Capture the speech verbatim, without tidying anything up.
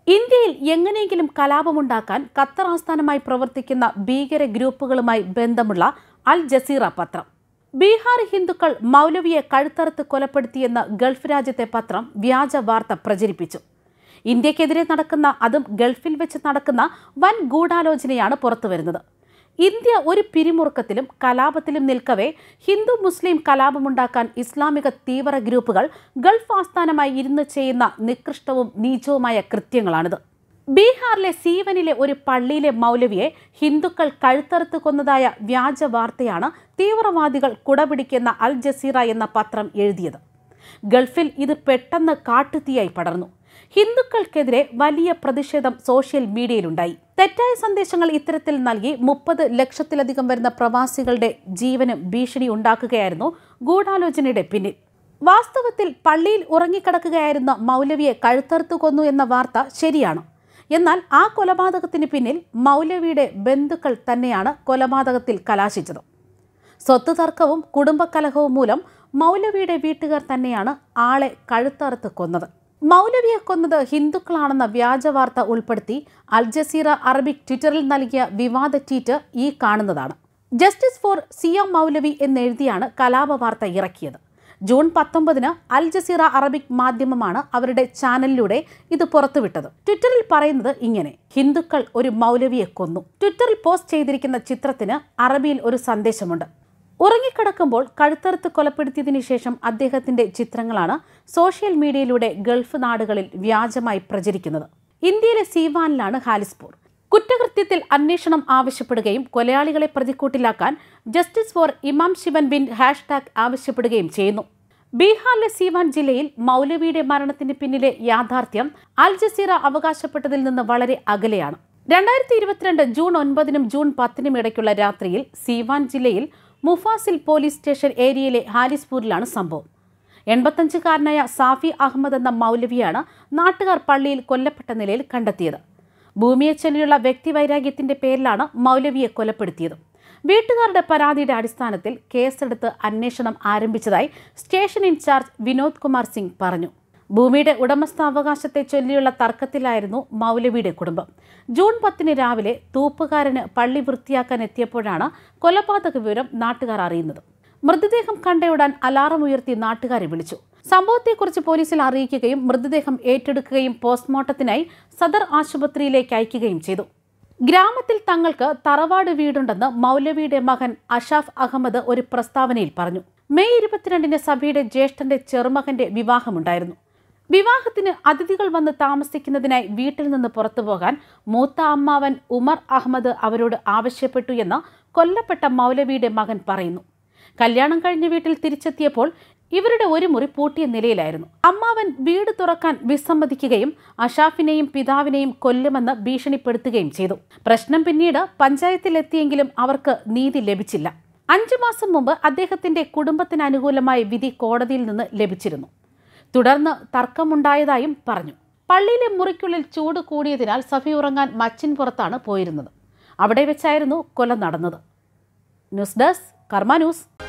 ഇന്ത്യയിൽ എങ്ങനെയെങ്കിലും കലാപമുണ്ടാക്കാൻ ഖത്തർ ആസ്ഥാനമായി പ്രവർത്തിക്കുന്ന ഭീകര ഗ്രൂപ്പുകളുമായി ബന്ധമുള്ള അൽ ജസീറ പത്രം. ബീഹാർ ഹിന്ദുക്കൾ മൗലവിയെ കഴുത്തറുത്ത് കൊലപ്പെടുത്തിയെന്ന് ഗൾഫ് രാജ്യത്തെ പത്രം വ്യാജ വാർത്ത പ്രചരിപ്പിച്ചു. ഇന്ത്യക്കെതിരെ നടക്കുന്ന, അതും ഗൾഫിൽ വെച്ച് നടക്കുന്ന വൻ ഗൂഢാലോചനയാണ് പുറത്തുവരുന്നത്. ഇന്ത്യ ഒരു പിരിമുറുക്കത്തിലും കലാപത്തിലും നിൽക്കവേ ഹിന്ദു മുസ്ലിം കലാപമുണ്ടാക്കാൻ ഇസ്ലാമിക തീവ്ര ഗ്രൂപ്പുകൾ ഗൾഫ് ആസ്ഥാനമായി ഇരുന്ന് ചെയ്യുന്ന നികൃഷ്ടവും നീചവുമായ കൃത്യങ്ങളാണിത്. ബീഹാറിലെ സീവനിലെ ഒരു പള്ളിയിലെ മൗലവിയെ ഹിന്ദുക്കൾ കഴുത്തറുത്ത് കൊന്നതായ വ്യാജ വാർത്തയാണ് തീവ്രവാദികൾ കുടപിടിക്കുന്ന അൽ ജസീറ എന്ന പത്രം എഴുതിയത്. ഗൾഫിൽ ഇത് പെട്ടെന്ന് കാട്ടുതീയായി പടർന്നു. ഹിന്ദുക്കൾക്കെതിരെ വലിയ പ്രതിഷേധം സോഷ്യൽ മീഡിയയിലുണ്ടായി. തെറ്റായ സന്ദേശങ്ങൾ ഇത്തരത്തിൽ നൽകി മുപ്പത് ലക്ഷത്തിലധികം വരുന്ന പ്രവാസികളുടെ ജീവന് ഭീഷണി ഉണ്ടാക്കുകയായിരുന്നു ഗൂഢാലോചനയുടെ പിന്നിൽ. വാസ്തവത്തിൽ പള്ളിയിൽ ഉറങ്ങിക്കിടക്കുകയായിരുന്ന മൗലവിയെ കഴുത്തറുത്തു കൊന്നു എന്ന വാർത്ത ശരിയാണ്. എന്നാൽ ആ കൊലപാതകത്തിന് പിന്നിൽ മൗലവിയുടെ ബന്ധുക്കൾ തന്നെയാണ് കൊലപാതകത്തിൽ കലാശിച്ചത്. സ്വത്ത് തർക്കവും കുടുംബകലഹവും മൂലം മൗലവിയുടെ വീട്ടുകാർ തന്നെയാണ് ആളെ കഴുത്തറുത്ത് കൊന്നത്. മൗലവിയെ കൊന്നത് ഹിന്ദുക്കളാണെന്ന വ്യാജ വാർത്ത ഉൾപ്പെടുത്തി അൽ ജസീറ അറബിക് ട്വിറ്ററിൽ നൽകിയ വിവാദ ട്വീറ്റ് ഈ കാണുന്നതാണ്. ജസ്റ്റിസ് ഫോർ സിയ മൗലവി എന്നെഴുതിയാണ് കലാപ വാർത്ത ഇറക്കിയത്. ജൂൺ പത്തൊമ്പതിന് അൽ ജസീറ അറബിക് മാധ്യമമാണ് അവരുടെ ചാനലിലൂടെ ഇത് പുറത്തുവിട്ടത്. ട്വിറ്ററിൽ പറയുന്നത് ഇങ്ങനെ: ഹിന്ദുക്കൾ ഒരു മൗലവിയെ കൊന്നു. ട്വിറ്ററിൽ പോസ്റ്റ് ചെയ്തിരിക്കുന്ന ചിത്രത്തിന് അറബിയിൽ ഒരു സന്ദേശമുണ്ട്. ഉറങ്ങിക്കിടക്കുമ്പോൾ കഴുത്തറുത്ത് കൊലപ്പെടുത്തിയതിനു ശേഷം അദ്ദേഹത്തിന്റെ ചിത്രങ്ങളാണ് സോഷ്യൽ മീഡിയയിലൂടെ ഗൾഫ് നാടുകളിൽ വ്യാജമായി പ്രചരിക്കുന്നത്. ഇന്ത്യയിലെ സീവാനിലാണ് ഹാലിസ്പൂർ. കുറ്റകൃത്യത്തിൽ അന്വേഷണം ആവശ്യപ്പെടുകയും കൊലയാളികളെ പ്രതിക്കൂട്ടിലാക്കാൻ ജസ്റ്റിസ് ഫോർ ഇമാം ശിവൻ ബിൻ ഹാഷ്ടാഗ് ആവശ്യപ്പെടുകയും ചെയ്യുന്നു. ബീഹാറിലെ സീവാൻ ജില്ലയിൽ മൗലവിയുടെ മരണത്തിന് പിന്നിലെ യാഥാർത്ഥ്യം അൽ ജസീറ അവകാശപ്പെട്ടതിൽ നിന്ന് വളരെ അകലെയാണ്. രണ്ടായിരത്തി ഇരുപത്തിരണ്ട് ജൂൺ ഒൻപതിനും ജൂൺ പത്തിനും ഇടയ്ക്കുള്ള രാത്രിയിൽ സീവാൻ ജില്ലയിൽ മുഫാസിൽ പോലീസ് സ്റ്റേഷൻ ഏരിയയിലെ ഹാലിസ്പൂരിലാണ് സംഭവം. എൺപത്തഞ്ചുകാരനായ സാഫി അഹമ്മദ് എന്ന മൗലവിയാണ് നാട്ടുകാർ പള്ളിയിൽ കൊല്ലപ്പെട്ട നിലയിൽ കണ്ടെത്തിയത്. ഭൂമിയെ ചൊല്ലിയുള്ള വ്യക്തിവൈരാഗ്യത്തിന്റെ പേരിലാണ് മൗലവിയെ കൊലപ്പെടുത്തിയത്. വീട്ടുകാരുടെ പരാതിയുടെ അടിസ്ഥാനത്തിൽ കേസെടുത്ത് അന്വേഷണം ആരംഭിച്ചതായി സ്റ്റേഷൻ ഇൻചാർജ് വിനോദ് കുമാർ സിംഗ് പറഞ്ഞു. ഭൂമിയുടെ ഉടമസ്ഥാവകാശത്തെ ചൊല്ലിയുള്ള തർക്കത്തിലായിരുന്നു മൗലവിയുടെ കുടുംബം. ജൂൺ പത്തിന് രാവിലെ തൂപ്പുകാരന് പള്ളി വൃത്തിയാക്കാൻ എത്തിയപ്പോഴാണ് കൊലപാതക വിവരം നാട്ടുകാർ അറിയുന്നത്. മൃതദേഹം കണ്ടയുടൻ അലാറം ഉയർത്തി നാട്ടുകാരെ വിളിച്ചു. സംഭവത്തെക്കുറിച്ച് പോലീസിൽ അറിയിക്കുകയും മൃതദേഹം ഏറ്റെടുക്കുകയും പോസ്റ്റ്മോർട്ടത്തിനായി സദർ ആശുപത്രിയിലേക്ക് അയക്കുകയും ചെയ്തു. ഗ്രാമത്തിൽ തങ്ങൾക്ക് തറവാട് വീടുണ്ടെന്ന് മൗലവിയുടെ മകൻ അഷാഫ് അഹമ്മദ് ഒരു പ്രസ്താവനയിൽ പറഞ്ഞു. മെയ് ഇരുപത്തിരണ്ടിന് സഭയുടെ ജ്യേഷ്ഠന്റെ ചെറുമകന്റെ വിവാഹമുണ്ടായിരുന്നു. വിവാഹത്തിന് അതിഥികൾ വന്ന് താമസിക്കുന്നതിനായി വീട്ടിൽ നിന്ന് പുറത്തുപോകാൻ മൂത്ത അമ്മാവൻ ഉമർ അഹമ്മദ് അവരോട് ആവശ്യപ്പെട്ടു എന്ന് കൊല്ലപ്പെട്ട മൗലവിയുടെ മകൻ പറയുന്നു. കല്യാണം കഴിഞ്ഞ വീട്ടിൽ തിരിച്ചെത്തിയപ്പോൾ ഇവരുടെ ഒരു മുറി പൂട്ടിയ നിലയിലായിരുന്നു. അമ്മാവൻ വീട് തുറക്കാൻ വിസമ്മതിക്കുകയും അഷാഫിനെയും പിതാവിനെയും കൊല്ലുമെന്ന് ഭീഷണിപ്പെടുത്തുകയും ചെയ്തു. പ്രശ്നം പിന്നീട് പഞ്ചായത്തിലെത്തിയെങ്കിലും അവർക്ക് നീതി ലഭിച്ചില്ല. അഞ്ചു മാസം മുമ്പ് അദ്ദേഹത്തിന്റെ കുടുംബത്തിന് അനുകൂലമായ വിധി കോടതിയിൽ നിന്ന് ലഭിച്ചിരുന്നു. തുടർന്ന് തർക്കമുണ്ടായതായും പറഞ്ഞു. പള്ളിയിലെ മുറിക്കുള്ളിൽ ചൂട് കൂടിയതിനാൽ സഫി ഉറങ്ങാൻ മച്ചിൻ പുറത്താണ് പോയിരുന്നത്. അവിടെ വെച്ചായിരുന്നു കൊല നടന്നത്. News desk Karma news.